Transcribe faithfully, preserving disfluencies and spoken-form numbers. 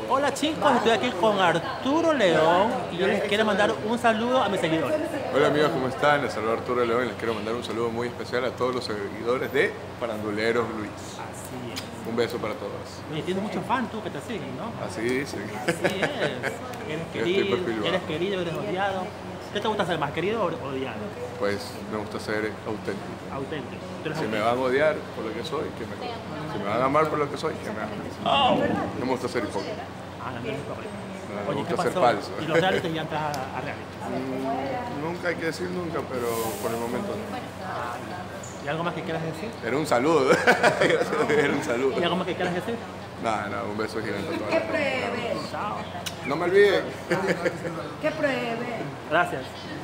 Hola chicos, estoy aquí con Arturo León y yo les quiero mandar un saludo a mis seguidores. Hola amigos, ¿cómo están? Les saluda Arturo León y les quiero mandar un saludo muy especial a todos los seguidores de Faranduleros Luis. Así es. Un beso para todos. Oye, tienes muchos fans tú que te siguen, ¿no? Así dicen. Así es. Eres querido, eres querido, eres odiado. ¿Qué te gusta ser más, querido o odiado? Pues me gusta ser auténtico. Auténtico. Si auténtico. Me van a odiar por lo que soy, que me jodan. Si me van a amar por lo que soy, que me amen. Oh. No me gusta ser hipócrita. Ah, no, no es correcto. No, no Oye, me gusta ¿qué ser pasó? falso. Y los reality ya entras a, a reality. Mm, nunca hay que decir nunca, pero por el momento no. ¿Y algo más que quieras decir? Era un saludo. Era un saludo. ¿Y algo más que quieras decir? Nada, nada, un beso gigante a todos. Que pruebe. Chao. No me olviden. Que pruebe. Gracias.